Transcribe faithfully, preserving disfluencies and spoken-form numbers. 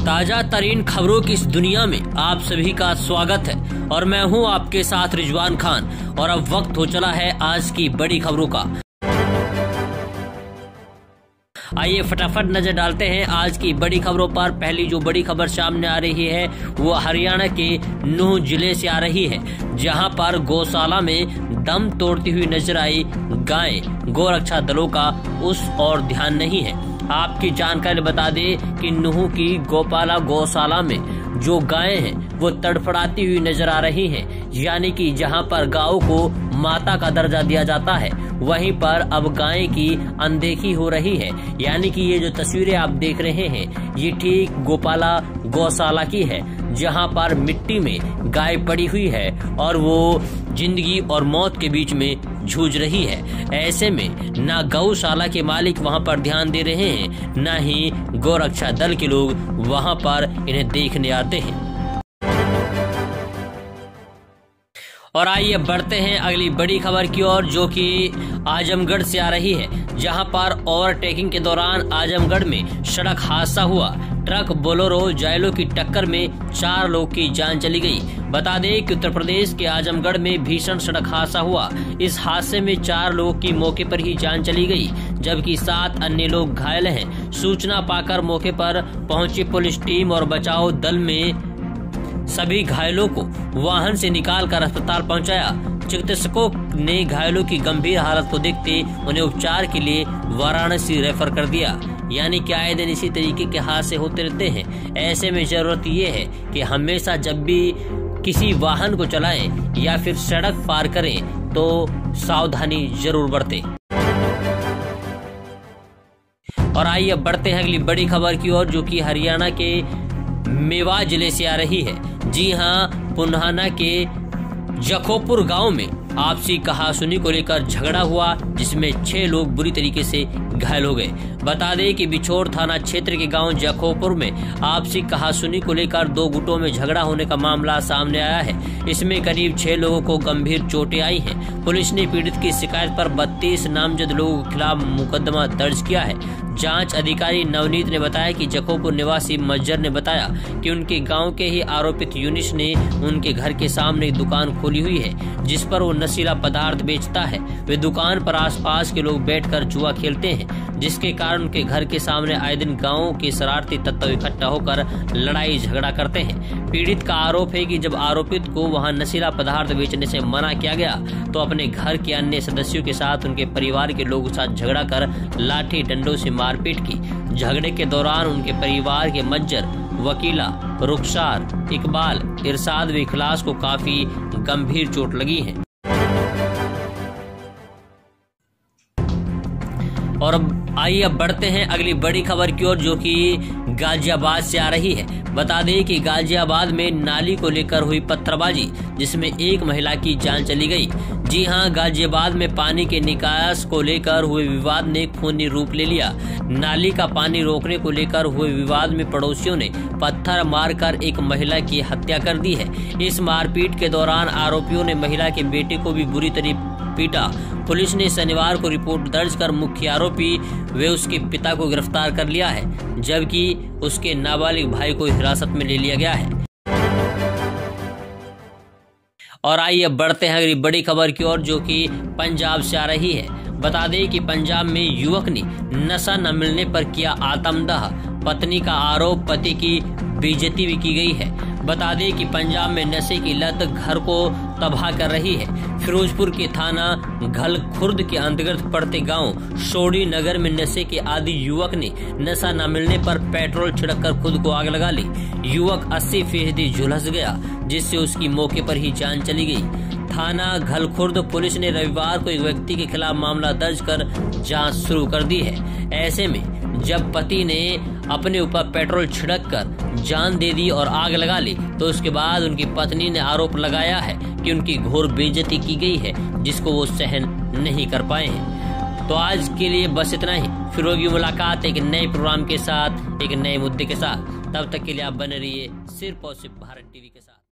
ताजा तरीन खबरों की इस दुनिया में आप सभी का स्वागत है और मैं हूं आपके साथ रिजवान खान। और अब वक्त हो चला है आज की बड़ी खबरों का। आइए फटाफट नजर डालते हैं आज की बड़ी खबरों पर। पहली जो बड़ी खबर सामने आ रही है वो हरियाणा के नूह जिले से आ रही है, जहां पर गौशाला में दम तोड़ती हुई नजर आई गाय। गोरक्षा दलों का उस और ध्यान नहीं है। आपकी जानकारी बता दें कि नूह की गोपाला गौशाला में जो गायें हैं वो तड़फड़ाती हुई नजर आ रही हैं, यानी कि जहां पर गायों को माता का दर्जा दिया जाता है वहीं पर अब गाय की अनदेखी हो रही है। यानी कि ये जो तस्वीरें आप देख रहे हैं ये ठीक गोपाला गौशाला की है, जहां पर मिट्टी में गाय पड़ी हुई है और वो जिंदगी और मौत के बीच में जूझ रही है। ऐसे में ना गौशाला के मालिक वहां पर ध्यान दे रहे हैं, न ही गौरक्षा दल के लोग वहां पर इन्हें देखने आते हैं। और आइए बढ़ते हैं अगली बड़ी खबर की ओर, जो कि आजमगढ़ से आ रही है, जहां पर ओवरटेकिंग के दौरान आजमगढ़ में सड़क हादसा हुआ। ट्रक बोलेरो जायलो की टक्कर में चार लोग की जान चली गई। बता दें कि उत्तर प्रदेश के आजमगढ़ में भीषण सड़क हादसा हुआ। इस हादसे में चार लोगों की मौके पर ही जान चली गई, जबकि सात अन्य लोग घायल हैं। सूचना पाकर मौके पर पहुंची पुलिस टीम और बचाव दल में सभी घायलों को वाहन से निकालकर अस्पताल पहुंचाया। चिकित्सकों ने घायलों की गंभीर हालत को देखते उन्हें उपचार के लिए वाराणसी रेफर कर दिया। यानी कि आए दिन इसी तरीके के हादसे होते रहते हैं। ऐसे में जरूरत ये है कि हमेशा जब भी किसी वाहन को चलाएं या फिर सड़क पार करें तो सावधानी जरूर बरतें। और आइए अब बढ़ते हैं अगली बड़ी खबर की ओर, जो कि हरियाणा के मेवात जिले से आ रही है। जी हां, पुन्हाना के जखोपुर गांव में आपसी कहासुनी को लेकर झगड़ा हुआ, जिसमें छह लोग बुरी तरीके से घायल हो गए। बता दें कि बिछोर थाना क्षेत्र के गांव जखोपुर में आपसी कहासुनी को लेकर दो गुटों में झगड़ा होने का मामला सामने आया है। इसमें करीब छह लोगों को गंभीर चोटें आई हैं। पुलिस ने पीड़ित की शिकायत पर बत्तीस नामजद लोगों के खिलाफ मुकदमा दर्ज किया है। जांच अधिकारी नवनीत ने बताया कि जखोपुर निवासी मज्जर ने बताया कि उनके गांव के ही आरोपित यूनिस ने उनके घर के सामने एक दुकान खोली हुई है, जिस पर वो नशीला पदार्थ बेचता है। वे दुकान पर आसपास के लोग बैठकर जुआ खेलते हैं, जिसके कारण उनके घर के सामने आए दिन गांव के शरारती तत्व इकट्ठा होकर लड़ाई झगड़ा करते हैं। पीड़ित का आरोप है कि जब आरोपित को वहां नशीला पदार्थ बेचने से मना किया गया तो अपने घर के अन्य सदस्यों के साथ उनके परिवार के लोगों के साथ झगड़ा कर लाठी डंडों से मारपीट की। झगड़े के दौरान उनके परिवार के मज्जर, वकीला, रुखसार, इकबाल, इरशाद व इखलास को काफी गंभीर चोट लगी है। और अब आइए अब बढ़ते हैं अगली बड़ी खबर की ओर, जो कि गाजियाबाद से आ रही है। बता दें कि गाजियाबाद में नाली को लेकर हुई पत्थरबाजी, जिसमें एक महिला की जान चली गई। जी हां, गाजियाबाद में पानी के निकास को लेकर हुए विवाद ने खूनी रूप ले लिया। नाली का पानी रोकने को लेकर हुए विवाद में पड़ोसियों ने पत्थर मारकर एक महिला की हत्या कर दी है। इस मारपीट के दौरान आरोपियों ने महिला के बेटे को भी बुरी तरह पीटा। पुलिस ने शनिवार को रिपोर्ट दर्ज कर मुख्य आरोपी व उसके पिता को गिरफ्तार कर लिया है, जबकि उसके नाबालिग भाई को हिरासत में ले लिया गया है। और आइए बढ़ते हैं अगली बड़ी खबर की ओर, जो कि पंजाब से आ रही है। बता दें कि पंजाब में युवक ने नशा न मिलने पर किया आत्मदाह। पत्नी का आरोप, पति की बेइज्जती भी की गई है। बता दें कि पंजाब में नशे की लत घर को तबाह कर रही है। फिरोजपुर के थाना घलखुर्द के अंतर्गत पड़ते गांव सोडी नगर में नशे के आदि युवक ने नशा न मिलने पर पेट्रोल छिड़ककर खुद को आग लगा ली। युवक अस्सी फीसदी झुलस गया, जिससे उसकी मौके पर ही जान चली गई। थाना घलखुर्द पुलिस ने रविवार को एक व्यक्ति के खिलाफ मामला दर्ज कर जांच शुरू कर दी है। ऐसे में जब पति ने अपने ऊपर पेट्रोल छिड़क कर जान दे दी और आग लगा ली, तो उसके बाद उनकी पत्नी ने आरोप लगाया है कि उनकी घोर बेइज्जती की गई है, जिसको वो सहन नहीं कर पाए हैं। तो आज के लिए बस इतना ही। फिर होगी मुलाकात एक नए प्रोग्राम के साथ, एक नए मुद्दे के साथ। तब तक के लिए आप बने रहिए सिर्फ और सिर्फ भारत टीवी के साथ।